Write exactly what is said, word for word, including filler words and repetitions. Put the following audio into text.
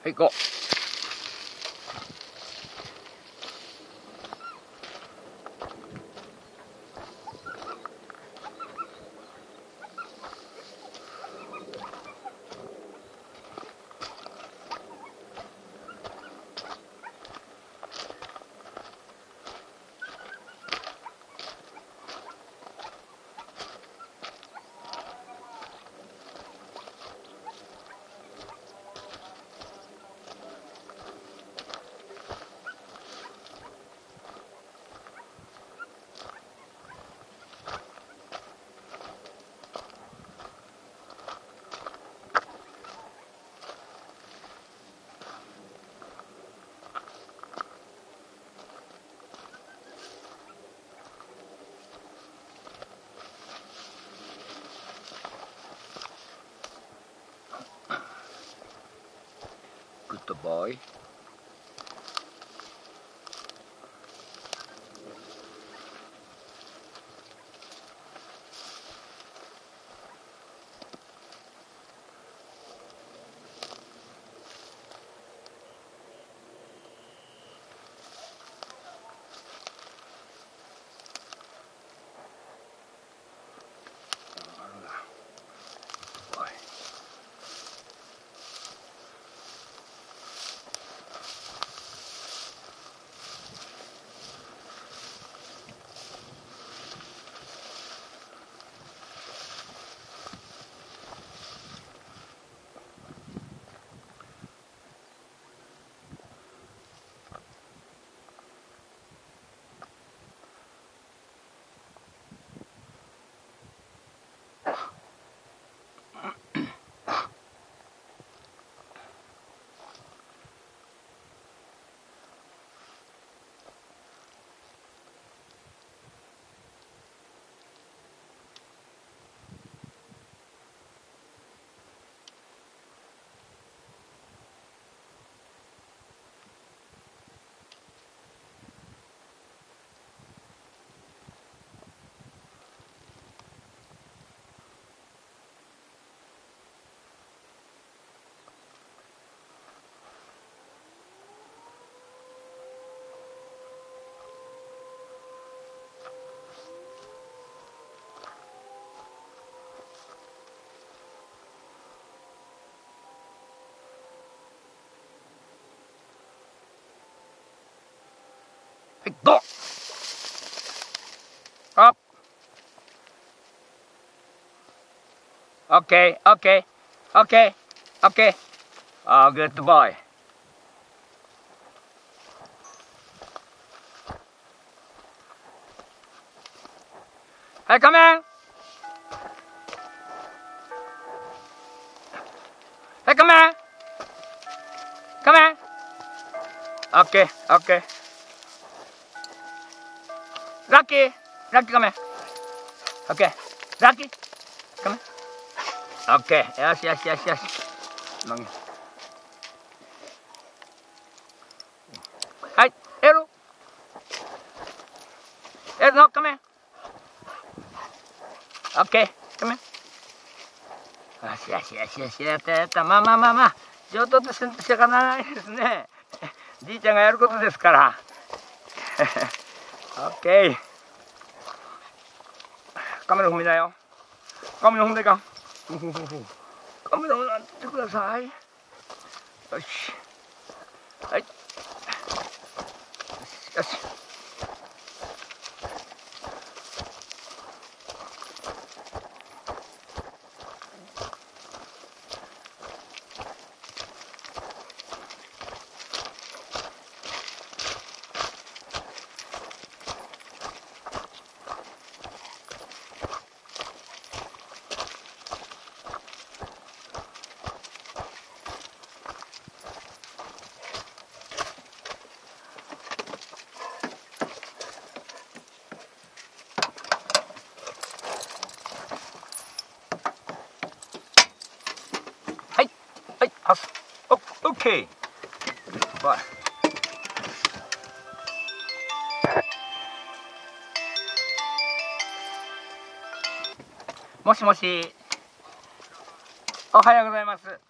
行こう。Good boy. Hey, go! Up! Okay, okay, okay, okay. Oh, good boy. Hey, come in! Hey, come in! Come in! Okay, okay. Lucky! Lucky, come here. Okay. Lucky! Come here. Okay. Yes, yes, yes, yes. Long. Hi. Hello. Hello, come here. Okay. Come here. Yes, yes, yes, yes. やったやった。まあまあまあまあ。上等として仕方ないですね。じいちゃんがやることですから。オッケー。カメラ踏みだよ。カメラ踏んでいかん。カメラ踏んでください。よし。はい。よし。よし。パス。オッケー。バイ。もしもし。おはようございます。